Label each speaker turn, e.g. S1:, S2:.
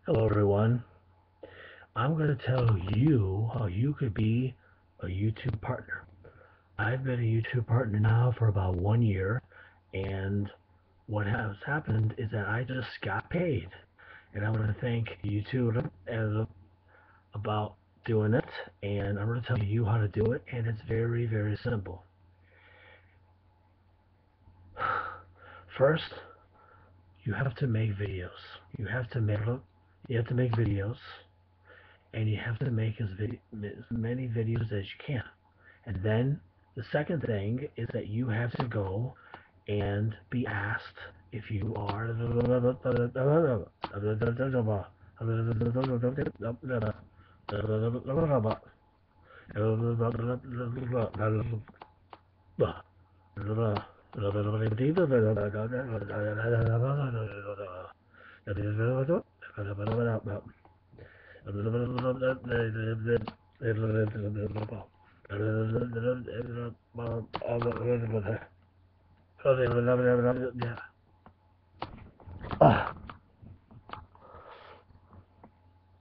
S1: Hello, everyone. I'm going to tell you how you could be a YouTube partner. I've been a YouTube partner now for about 1 year, and what has happened is that I just got paid. And I want to thank YouTube about doing it, and I'm going to tell you how to do it, and it's very, very simple. First, you have to make videos. You have to make you have to make videos, and you have to make as many videos as you can. And then the second thing is that you have to go and be asked if you are